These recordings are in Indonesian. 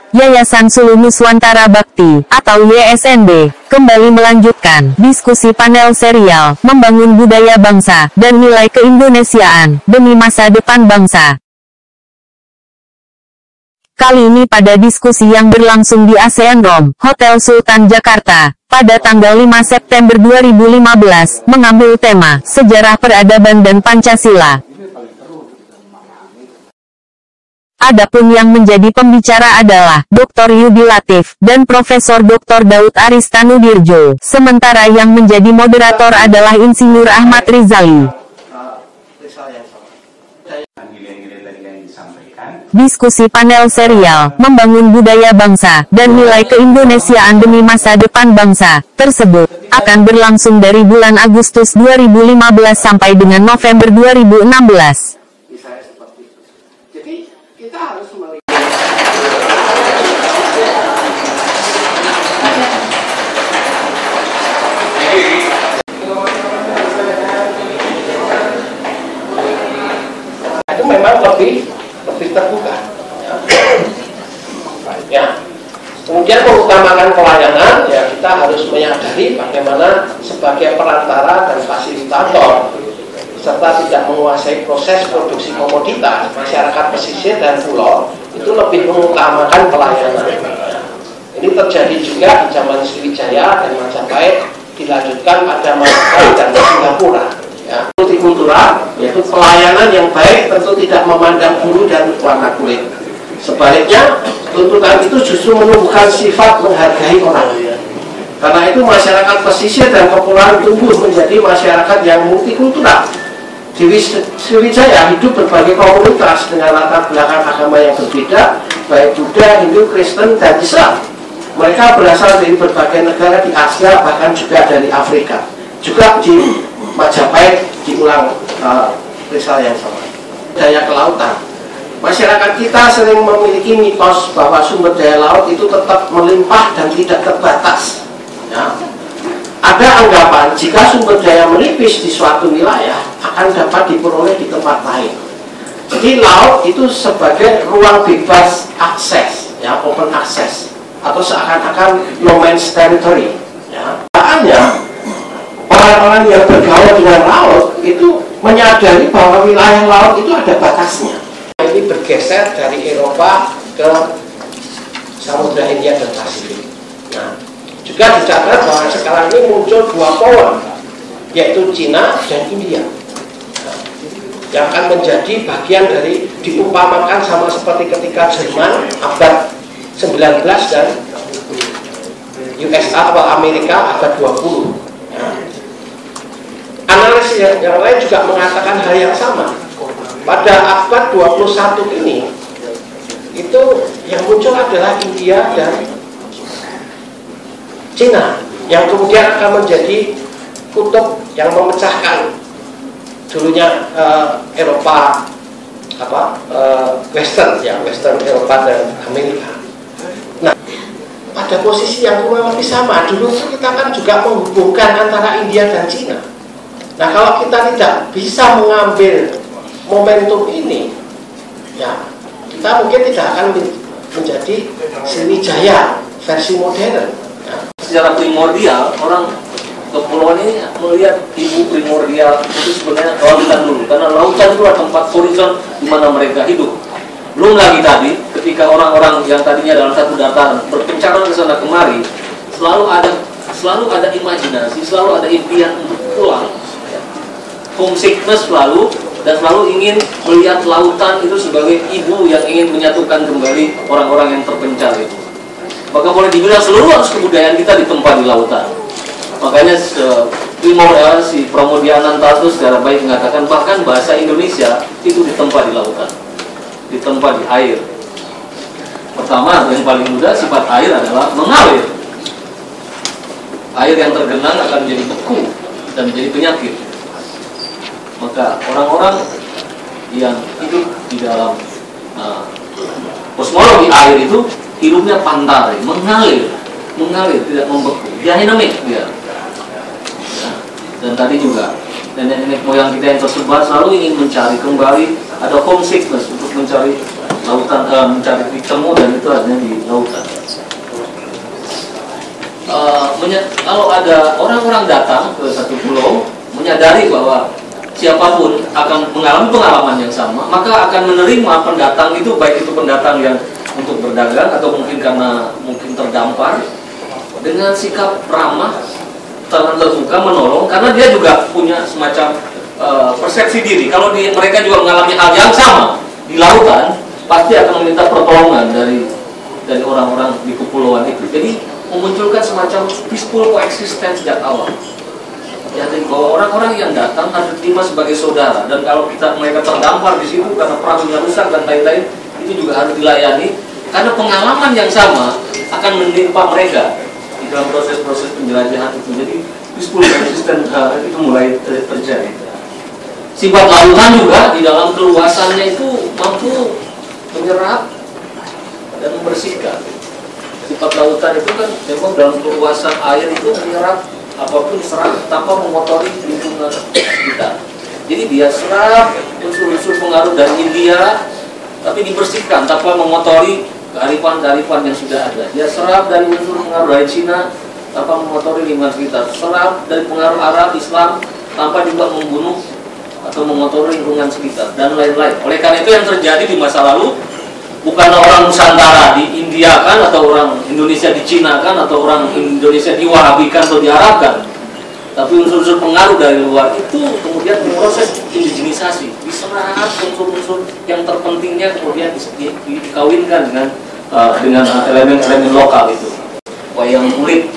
Yayasan Sulu Nuswantara Bakti, atau YSNB, kembali melanjutkan diskusi panel serial Membangun Budaya Bangsa dan Nilai Keindonesiaan demi Masa Depan Bangsa. Kali ini pada diskusi yang berlangsung di ASEAN Room, Hotel Sultan Jakarta, pada tanggal 5 September 2015, mengambil tema Sejarah Peradaban dan Pancasila. Adapun yang menjadi pembicara adalah Dr. Yudi Latif dan Profesor Dr. Daud Aristanudirjo, sementara yang menjadi moderator adalah Insinyur Ahmad Rizali. Diskusi panel serial Membangun Budaya Bangsa dan Nilai Keindonesiaan demi Masa Depan Bangsa tersebut akan berlangsung dari bulan Agustus 2015 sampai dengan November 2016. Kita harus melihat itu memang lebih terbuka ya. Kemudian mengutamakan pelayanan, ya kita harus menyadari bagaimana sebagai perantara dan fasilitator serta tidak menguasai proses produksi komoditas, masyarakat pesisir dan pulau itu lebih mengutamakan pelayanan. Ini terjadi juga di zaman Sriwijaya dan Majapahit, dilanjutkan pada Malaysia dan Singapura. Ya. Multikultural, yaitu pelayanan yang baik tentu tidak memandang bulu dan warna kulit. Sebaliknya, tuntutan itu justru menumbuhkan sifat menghargai orang. Karena itu masyarakat pesisir dan kepulauan tumbuh menjadi masyarakat yang multikultural. Di Sriwijaya hidup berbagai komunitas dengan latar belakang agama yang berbeda, baik Buddha, Hindu, Kristen, dan Islam. Mereka berasal dari berbagai negara di Asia, bahkan juga dari Afrika. Juga di Majapahit diulang risal yang sama. Daya kelautan. Masyarakat kita sering memiliki mitos bahwa sumber daya laut itu tetap melimpah dan tidak terbatas. Ya. Ada anggapan jika sumber daya menipis di suatu wilayah akan dapat diperoleh di tempat lain. Jadi laut itu sebagai ruang bebas akses, ya, open access, atau seakan-akan no man's territory. Ya. Makanya orang-orang yang bergaul dengan laut itu menyadari bahwa wilayah laut itu ada batasnya. Ini bergeser dari Eropa ke Samudra Hindia dan Pasifik. Nah, juga dicatat bahwa sekarang ini muncul dua power, yaitu Cina dan India, yang akan menjadi bagian dari diumpamakan sama seperti ketika Jerman abad 19 dan USA atau Amerika abad 20. Analisis yang lain juga mengatakan hal yang sama. Pada abad 21 ini, itu yang muncul adalah India dan Cina, yang kemudian akan menjadi kutub yang memecahkan dulunya Eropa Western, ya, Western Eropa dan Amerika. Nah, pada posisi yang kurang lebih sama, dulu kita kan juga menghubungkan antara India dan Cina. Nah, kalau kita tidak bisa mengambil momentum ini, ya, kita mungkin tidak akan menjadi Sriwijaya versi modern. Ya. Secara primordial, orang kepulauan ini melihat ibu primordial itu sebenarnya lautan dulu, karena lautan itu adalah tempat horizon di mana mereka hidup. Belum lagi tadi, ketika orang-orang yang tadinya dalam satu dataran berpencaran ke sana kemari, selalu ada imajinasi, selalu ada impian untuk pulang. Homesickness dan selalu ingin melihat lautan itu sebagai ibu yang ingin menyatukan kembali orang-orang yang terpencar itu. Maka boleh dibilang seluruh kebudayaan kita ditempa di lautan. Makanya si Pramoedya Anantatur secara baik mengatakan bahkan bahasa Indonesia itu ditempa di lautan, ditempa di air. Pertama, yang paling mudah, sifat air adalah mengalir. Air yang tergenang akan menjadi beku dan menjadi penyakit. Maka orang-orang yang hidup di dalam kosmologi air itu hidupnya pantai, mengalir, tidak membeku, dinamis dia. Dan tadi juga nenek-nenek moyang kita yang tersebar selalu ingin mencari kembali, ada homesickness untuk mencari lautan, mencari titik temu, dan itu adanya di lautan. Kalau ada orang-orang datang ke satu pulau menyadari bahwa siapapun akan mengalami pengalaman yang sama, maka akan menerima pendatang itu, baik itu pendatang yang untuk berdagang atau mungkin karena mungkin terdampar, dengan sikap ramah, tangan terbuka, menolong, karena dia juga punya semacam persepsi diri. Kalau mereka juga mengalami hal yang sama di lautan, pasti akan meminta pertolongan dari orang-orang di kepulauan itu. Jadi memunculkan semacam peaceful coexistence sejak awal. Jadi bahwa orang-orang yang datang harus diterima sebagai saudara, dan kalau mereka terdampar di situ karena perahunya rusak dan lain-lain, itu juga harus dilayani, karena pengalaman yang sama akan menimpa mereka di dalam proses-proses penjelajahan itu. Jadi peaceful coexistence itu mulai terjadi. Sifat lautan juga di dalam keluasannya itu mampu menyerap dan membersihkan. Sifat lautan itu kan memang dalam keluasan air itu menyerap apapun serap tanpa mengotori lingkungan kita. Jadi dia serap unsur-unsur pengaruh dari India, tapi dibersihkan tanpa mengotori kearifan-kearifan yang sudah ada. Dia serap dari unsur pengaruh dari Cina tanpa mengotori lingkungan sekitar. Serap dari pengaruh Arab, Islam tanpa juga membunuh atau mengotori lingkungan sekitar, dan lain-lain. Oleh karena itu yang terjadi di masa lalu, bukan orang Nusantara di India kan, atau orang Indonesia di Cina kan, atau orang Indonesia di Wahabikan atau di Arabkan, tapi unsur-unsur pengaruh dari luar itu kemudian proses indigenisasi, diserap unsur-unsur yang terpentingnya kemudian dikawinkan dengan elemen-elemen lokal itu. Wayang kulit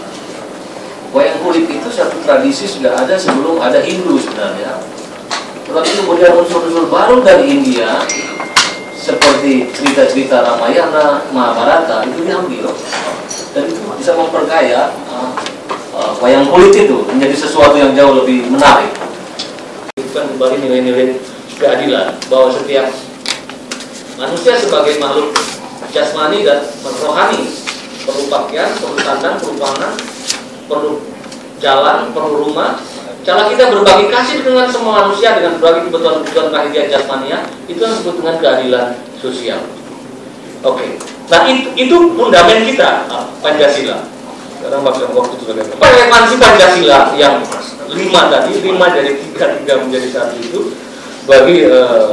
itu satu tradisi sudah ada sebelum ada Hindu sebenarnya. Tetapi kemudian unsur-unsur baru dari India seperti cerita-cerita Ramayana, Mahabharata itu diambil, dan itu bisa memperkaya wayang kulit itu menjadi sesuatu yang jauh lebih menarik. Bukan kembali nilai-nilai keadilan, bahwa setiap manusia sebagai makhluk jasmani dan rohani perlu pakaian, perlu tandan, perlu pangan, perlu jalan, perlu rumah. Cara kita berbagi kasih dengan semua manusia, dengan berbagi kebutuhan-kebutuhan bahagia jasmania, itu yang disebut dengan keadilan sosial. Oke. Nah itu fundament kita, Pancasila. Sekarang waktu itu relevansi Pancasila yang 5 tadi, 5 dari 3 menjadi 1 itu bagi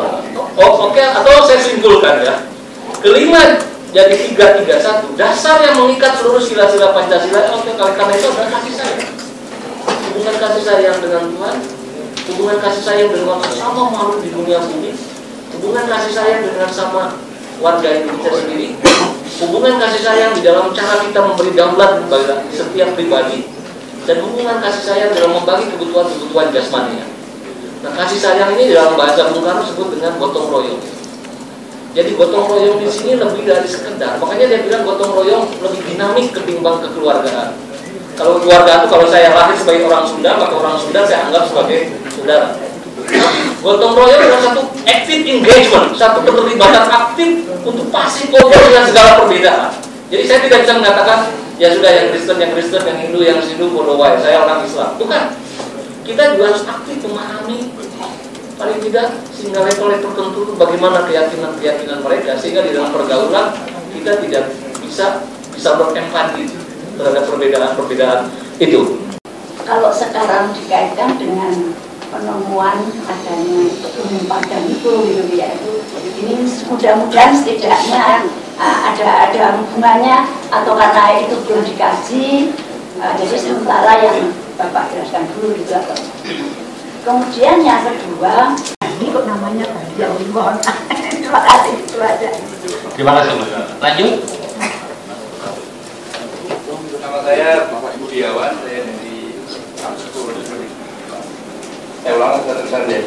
atau saya simpulkan ya, kelima jadi 3, 1 dasar yang mengikat seluruh sila-sila Pancasila. Karena itu adalah kasih sayang. Hubungan kasih sayang dengan Tuhan, hubungan kasih sayang dengan sesama makhluk di dunia bumi, hubungan kasih sayang dengan sama warga Indonesia sendiri, hubungan kasih sayang di dalam cara kita memberi daulat kepada setiap pribadi, dan hubungan kasih sayang dalam membagi kebutuhan-kebutuhan jasmania. Nah, kasih sayang ini dalam bahasa Bung Karno disebut dengan gotong royong. Jadi gotong royong di sini lebih dari sekedar, makanya dia bilang gotong royong lebih dinamik ketimbang kekeluargaan. Kalau keluarga itu, kalau saya lahir sebagai orang Sunda, maka orang Sunda saya anggap sebagai saudara. Gotong royong adalah satu active engagement, satu keterlibatan aktif untuk pasif ngobrol dengan segala perbedaan. Jadi saya tidak bisa mengatakan, ya sudah yang Kristen, yang Hindu, follow way, saya orang Islam. Bukan. Kita juga harus aktif memahami, paling tidak sehingga level-level tertentu bagaimana keyakinan mereka, sehingga di dalam pergaulan kita tidak bisa berempati terhadap perbedaan itu. Kalau sekarang dikaitkan dengan penemuan adanya gunung padang itu, ini mudah-mudahan setidaknya ada hubungannya, atau karena itu belum dikaji, jadi sementara yang Bapak jelaskan dulu gitu. Kemudian yang kedua, ini kok namanya Banjar Limon. Terima kasih, itu aja. Terima kasih, lanjut. Nama saya Bapak Budiawan, saya dari kampus. Saya ulang terusan ya.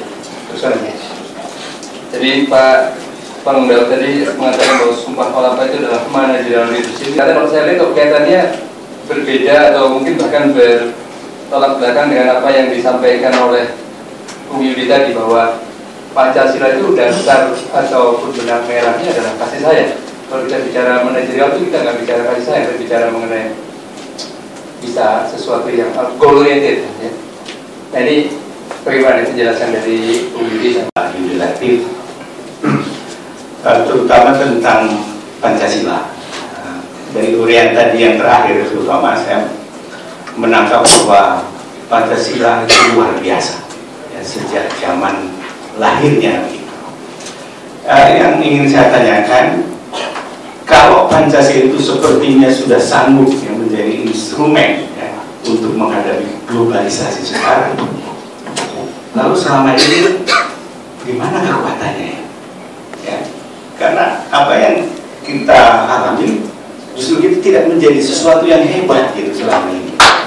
Jadi Pak Pangdam tadi mengatakan bahwa Sumpah Palapa itu adalah managerial leadership. Karena kalau saya lihat kaitannya berbeda atau mungkin bahkan bertolak belakang dengan apa yang disampaikan oleh Bung Yudi tadi, bahwa Pancasila itu dasar atau benang merahnya adalah kasih sayang. Kalau kita bicara manajerial itu kita nggak bicara kasih sayang, kita bicara mengenai bisa sesuatu yang goal oriented ya. Nah ini bagaimana penjelasan dari Bung Yudi? Legislatif terutama tentang Pancasila. Dari uraian tadi yang terakhir, terutama saya menangkap bahwa Pancasila itu luar biasa ya, sejak zaman lahirnya. Yang ingin saya tanyakan, kalau Pancasila itu sepertinya sudah sanggup ya, menjadi instrumen ya, untuk menghadapi globalisasi sekarang, lalu selama ini gimana kekuatannya ya? Karena apa yang kita alami justru itu tidak menjadi sesuatu yang hebat gitu selama ini.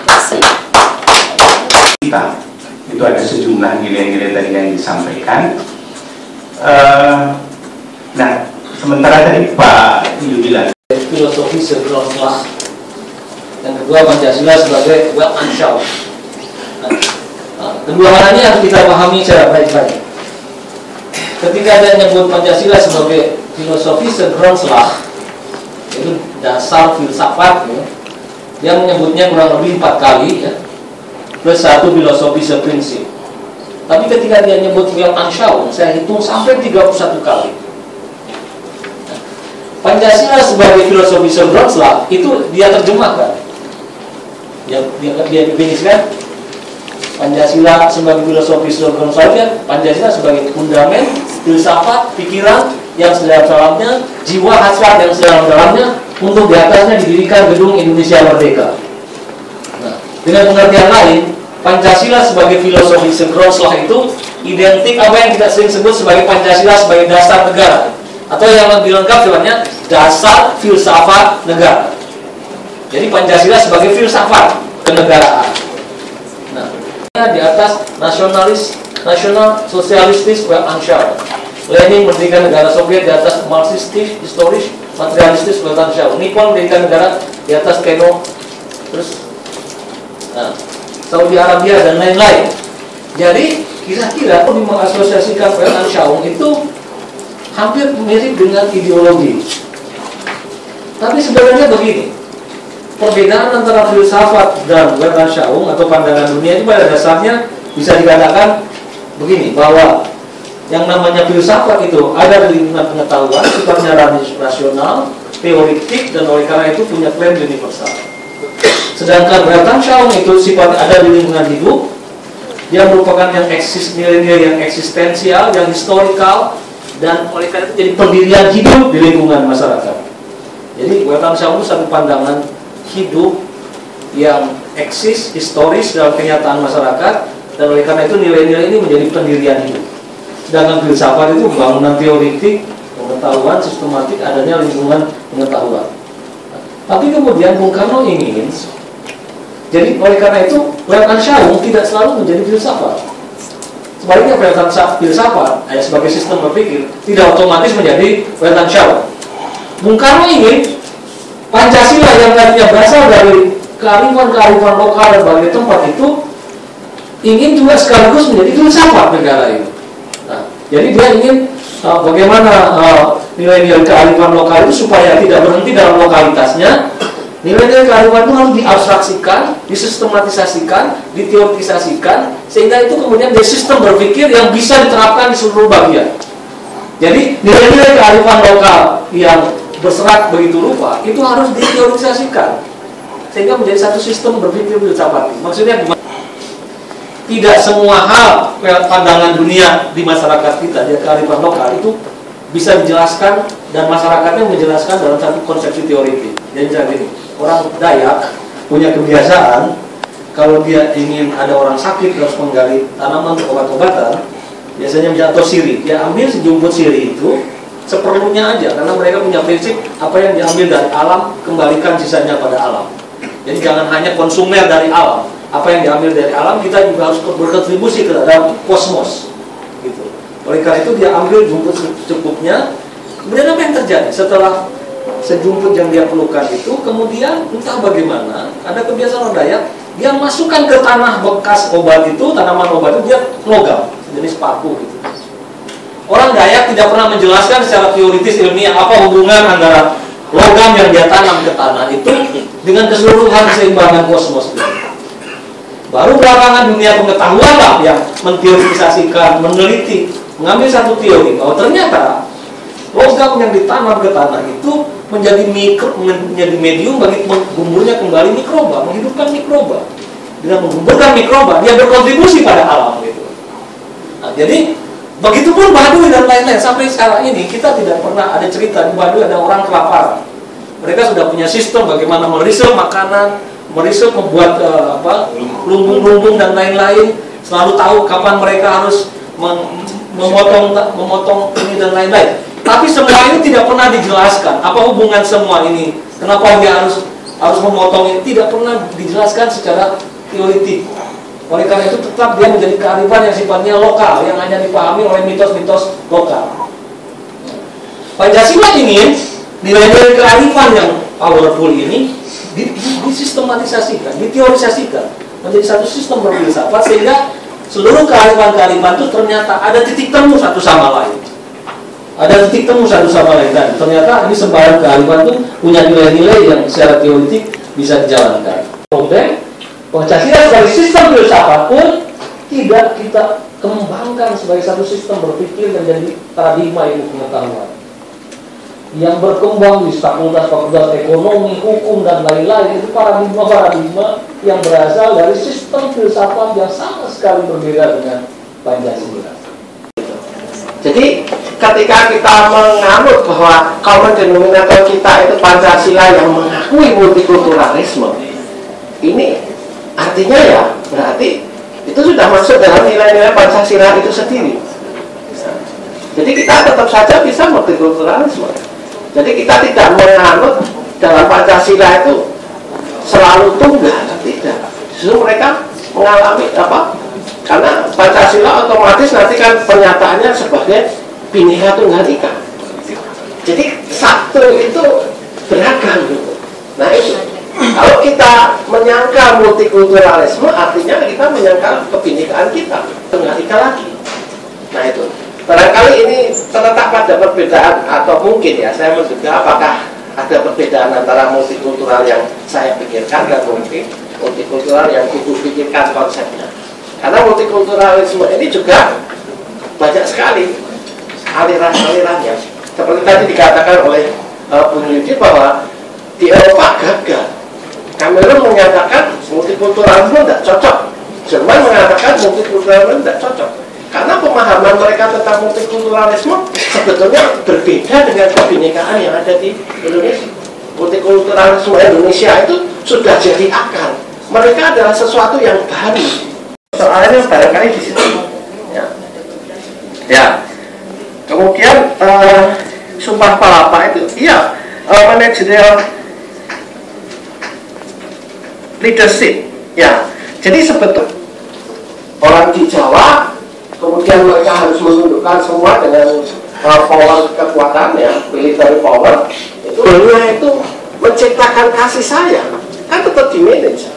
Kita itu ada sejumlah nilai-nilai tadi yang disampaikan. Nah, sementara tadi Pak Ibu bilang filosofi segerontlah, yang kedua Pancasila sebagai Weltanschauung. Kedua hal ini harus kita pahami secara baik-baik. Ketika dia menyebut Pancasila sebagai filosofi segerontlah, itu dasar filsafat ya, dia menyebutnya kurang lebih 4 kali ya, plus 1 filosofi seprinsip. Tapi ketika dia menyebut Weltanschauung, saya hitung sampai 31 kali. Pancasila sebagai filosofi segerontlah itu dia terjemahkan, dia definisikan Pancasila sebagai filosofi segerontlah, Pancasila sebagai fundament filsafat pikiran yang sedalam-dalamnya, jiwa hasrat yang sedalam-dalamnya, untuk di atasnya didirikan gedung Indonesia Merdeka. Nah, dengan pengertian lain, Pancasila sebagai filosofi segerontlah itu identik apa yang kita sering sebut sebagai Pancasila sebagai dasar negara, atau yang lebih lengkap sebenarnya dasar filsafat negara. Jadi Pancasila sebagai filsafat kenegaraan. Nah, di atas nasional sosialistis Weltanschauung. Lenin mendirikan negara Soviet di atas Marxistis, historis, materialistis Weltanschauung. Nippon mendirikan negara di atas Keno, terus Saudi Arabia dan lain-lain. Jadi kira-kira mengasosiasikan Weltanschauung itu hampir mirip dengan ideologi. Tapi sebenarnya begini, perbedaan antara filsafat dan Weltanschauung atau pandangan dunia itu pada dasarnya bisa dikatakan begini, bahwa yang namanya filsafat itu ada di lingkungan pengetahuan, sifatnya rasional, teoritik, dan oleh karena itu punya klaim universal. Sedangkan Weltanschauung itu sifatnya ada di lingkungan hidup, dia merupakan yang nilai-nilai yang eksistensial, yang historikal, dan oleh karena itu jadi pendirian hidup di lingkungan masyarakat. Jadi Weltanschauung itu satu pandangan hidup yang eksis, historis dalam kenyataan masyarakat, dan oleh karena itu nilai-nilai ini menjadi pendirian hidup. Sedangkan filsafat itu bangunan teoritik, pengetahuan sistematik, adanya lingkungan pengetahuan. Tapi kemudian Bung Karno ingin, jadi oleh karena itu Weltanschauung tidak selalu menjadi filsafat. Sebaliknya filsafat sebagai sistem berpikir tidak otomatis menjadi Weltanschauung. Bung Karno ingin Pancasila yang tadinya berasal dari kearifan-kearifan lokal dan berbagai tempat itu ingin juga sekaligus menjadi filsafat negara itu. Nah, jadi dia ingin bagaimana nilai-nilai kearifan lokal itu supaya tidak berhenti dalam lokalitasnya. Nilai-nilai kearifan itu harus diabstraksikan, disistematisasikan, diteoretisasikan, sehingga itu kemudian menjadi sistem berpikir yang bisa diterapkan di seluruh bagian. Jadi nilai-nilai kearifan lokal yang berserat begitu rupa itu harus diteoretisasikan, sehingga menjadi satu sistem berpikir filsafat. Maksudnya gimana? Tidak semua hal pandangan dunia di masyarakat kita, di kearifan lokal itu bisa dijelaskan dan masyarakatnya menjelaskan dalam satu konsepsi teoritik. Jadi misalnya ini, orang Dayak punya kebiasaan kalau dia ingin ada orang sakit harus menggali tanaman untuk obat-obatan, biasanya atau sirih, dia ambil sejumput sirih itu seperlunya aja, karena mereka punya prinsip apa yang diambil dari alam kembalikan sisanya pada alam. Jadi jangan hanya konsumer dari alam, apa yang diambil dari alam kita juga harus berkontribusi ke dalam kosmos gitu. Oleh karena itu dia ambil jumput secukupnya. Kemudian apa yang terjadi setelah sejumput yang dia perlukan itu, kemudian entah bagaimana ada kebiasaan orang Dayak, dia masukkan ke tanah bekas obat itu, tanaman obat itu, dia logam jenis paku gitu. Orang Dayak tidak pernah menjelaskan secara teoritis ilmiah apa hubungan antara logam yang dia tanam ke tanah itu dengan keseluruhan keseimbangan kosmos itu. Baru belakangan dunia pengetahuan lah yang menteoretisasikan, meneliti, mengambil satu teori bahwa ternyata logam yang ditanam ke tanah itu menjadi medium bagi menggumburnya kembali mikroba, menghidupkan mikroba. Dengan menggumburkan mikroba, dia berkontribusi pada alam gitu. Nah, jadi begitupun Baduy dan lain-lain. Sampai sekarang ini kita tidak pernah ada cerita di Baduy ada orang kelaparan. Mereka sudah punya sistem bagaimana merisau makanan, merisau membuat lumbung-lumbung dan lain-lain. Selalu tahu kapan mereka harus memotong ini dan lain-lain. Tapi semua ini tidak pernah dijelaskan. Apa hubungan semua ini? Kenapa dia harus memotong ini? Tidak pernah dijelaskan secara teoritik. Oleh karena itu tetap dia menjadi kearifan yang sifatnya lokal, yang hanya dipahami oleh mitos-mitos lokal. Pancasila ingin nilai-nilai kearifan yang powerful ini disistematisasikan, diteorisasikan menjadi satu sistem berfilsafat sehingga seluruh kearifan-kearifan itu ternyata ada titik temu satu sama lain. Ada titik temu satu sama lain dan ternyata ini sembarang kearifan itu punya nilai-nilai yang secara teoritik bisa dijalankan. Kemudian Pancasila sebagai sistem filsafat pun tidak kita kembangkan sebagai satu sistem berpikir dan jadi paradigma ilmu pengetahuan yang berkembang di fakultas-fakultas ekonomi, hukum dan lain-lain. Itu paradigma-paradigma yang berasal dari sistem filsafat yang sama sekali berbeda dengan Pancasila. Jadi ketika kita menganut bahwa common denominator kita itu Pancasila yang mengakui multikulturalisme, ini artinya ya berarti itu sudah masuk dalam nilai-nilai Pancasila itu sendiri. Jadi kita tetap saja bisa multikulturalisme. Jadi kita tidak menganut dalam Pancasila itu selalu tunggal, tidak. Justru mereka mengalami karena Pancasila otomatis nanti kan pernyataannya sebagai Bhinneka Tunggal Ika. Jadi satu itu beragam gitu. Nah itu kalau kita menyangka multikulturalisme artinya kita menyangka kebinekaan kita Tunggal Ika lagi. Nah itu barangkali ini terletak pada perbedaan atau mungkin ya saya menduga apakah ada perbedaan antara multikultural yang saya pikirkan dan mungkin multikultural yang kudu pikirkan konsepnya. Karena multikulturalisme ini juga banyak sekali aliran-alirannya. Seperti tadi dikatakan oleh Bung Yudi bahwa di Eropa gagal. Kamerun menyatakan multikulturalisme tidak cocok. Jerman mengatakan multikulturalisme tidak cocok. Karena pemahaman mereka tentang multikulturalisme sebetulnya berbeda dengan kebinekaan yang ada di Indonesia. Multikulturalisme Indonesia itu sudah jadi akar. Mereka adalah sesuatu yang baru. Soalnya barangkali di situ. Ya. Kemudian Sumpah Palapa itu, iya, managerial leadership. Ya. Jadi sebetulnya orang di Jawa, kemudian mereka harus menundukkan semua dengan power kekuatan ya, military power. Itu menciptakan kasih sayang, kan tetap di manage.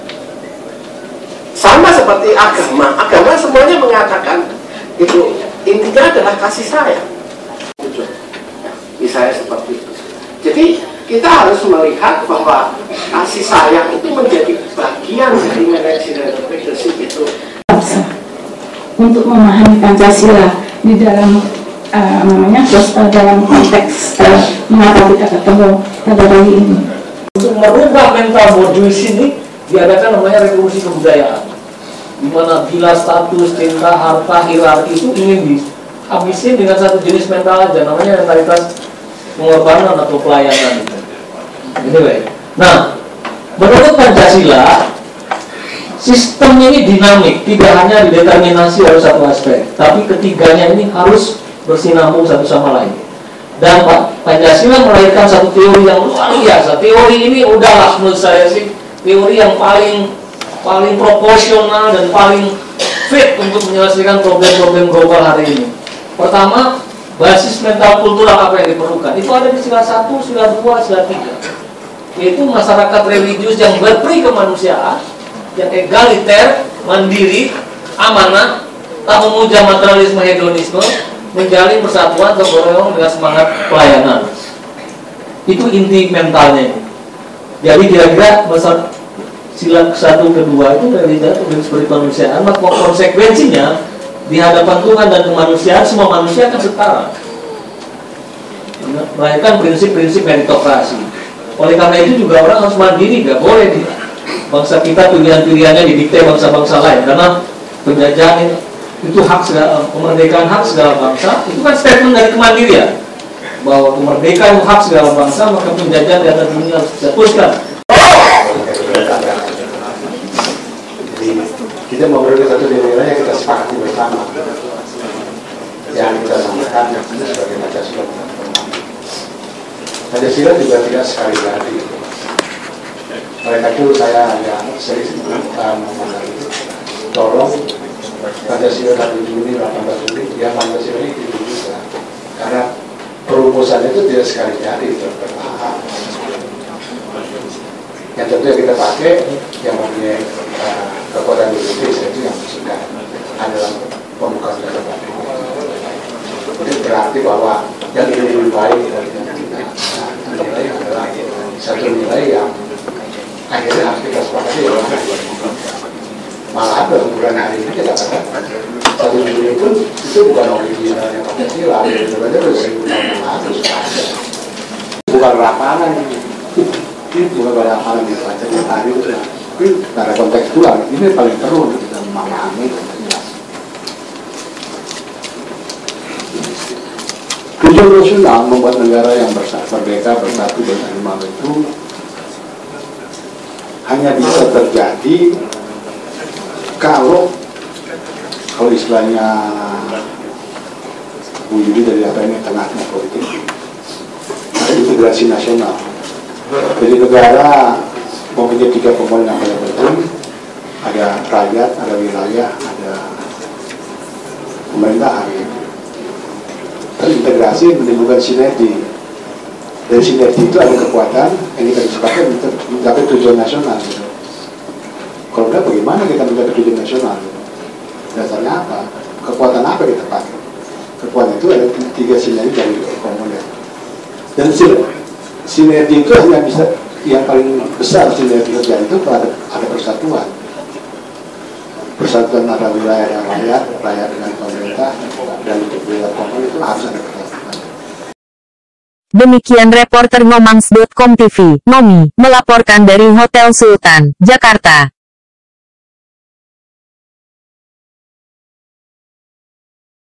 Sama seperti agama semuanya mengatakan itu intinya adalah kasih sayang. Misalnya seperti itu. Jadi kita harus melihat bahwa kasih sayang itu menjadi bagian dari managerial leadership itu. Untuk memahami Pancasila di dalam dalam konteks mengapa kita ketemu pada hari ini. Untuk merubah mental Baduy ini diadakan namanya revolusi kebudayaan, di mana bila status, cinta, harta, hierarki itu ingin dihabisin dengan satu jenis mental aja, namanya mentalitas pengorbanan atau pelayanan. Anyway. Nah, menurut Pancasila, sistem ini dinamik, tidak hanya dideterminasi oleh satu aspek, tapi ketiganya ini harus bersinambung satu sama lain. Dan Pancasila melahirkan satu teori yang luar biasa. Teori ini udahlah menurut saya sih teori yang paling proporsional dan paling fit untuk menyelesaikan problem-problem global hari ini. Pertama, basis mental kultural apa yang diperlukan itu ada di sila 1, sila 2, sila 3, yaitu masyarakat religius yang berperi kemanusiaan, yang egaliter, mandiri, amanah, tak memuja materialisme hedonisme, menjalin persatuan keberagaman dengan semangat pelayanan. Itu inti mentalnya ini. Jadi kira-kira sila 1, 2 itu dari seperti kemanusiaan, maka konsekuensinya di hadapan Tuhan dan kemanusiaan semua manusia akan setara. melahirkan prinsip-prinsip meritokrasi. Oleh karena itu juga orang harus mandiri, nggak boleh bangsa kita pilihan-pilihannya didikte bangsa-bangsa lain, karena penjajahan itu hak segala, kemerdekaan hak segala bangsa, itu kan statement dari kemandirian bahwa kemerdekaan hak segala bangsa, maka penjajahan di atas dunia harus dihapuskan. Jadi kita memiliki satu nilai yang kita sepakati bersama, yang kita samakan sebagai Pancasila. Pancasila juga tidak sekali jadi. Mereka itu saya agak serius mengatakan itu. Tolong Pancasila 1 Juni 18 Juli, ya Pancasila ini itu juga. Karena perumusan itu tidak sekali jadi, bertahap. Yang tentu yang kita pakai yang mempunyai kekuatan juridis itu yang sudah adalah pembukaan dari batin. Ini berarti bahwa yang ini lebih baik dari yang kita nilai adalah satu nilai yang akhirnya harus kita sepakati. Malah bulan hari ini kita katakan 1 Juli itu bukan originalnya Pancasila, sebenarnya sudah 1000 tahun yang lalu sudah ada. Bukan lapangan ini. Ini bukan lapangan di Pancasila hari itu. Tapi secara kontekstual ini paling perlu kita memahami dan jelas. Tujuan nasional membuat negara yang merdeka, bersatu dan animal itu hanya bisa terjadi kalau istilahnya Bu Yudi dari apa ini tengahnya politik, ada integrasi nasional. Jadi negara mempunyai 3 komponen yang paling penting, ada rakyat, ada wilayah, ada pemerintahan. Terintegrasi menimbulkan sinergi. Dari sinergi itu ada kekuatan yang kita disepakati untuk mencapai tujuan nasional. Gitu. Kalau enggak, bagaimana kita mencapai tujuan nasional? Gitu. Dasarnya apa? Kekuatan apa kita pakai? Kekuatan itu ada 3 sinergi dari komponen. Dan sinergi itu hanya bisa, yang paling besar sinergi terjadi itu kalau ada persatuan. Persatuan antara wilayah dan rakyat dengan pemerintah, dan untuk wilayah komponen itu harus ada persatuan. Demikian reporter Ngomans.com TV, Nomi, melaporkan dari Hotel Sultan, Jakarta.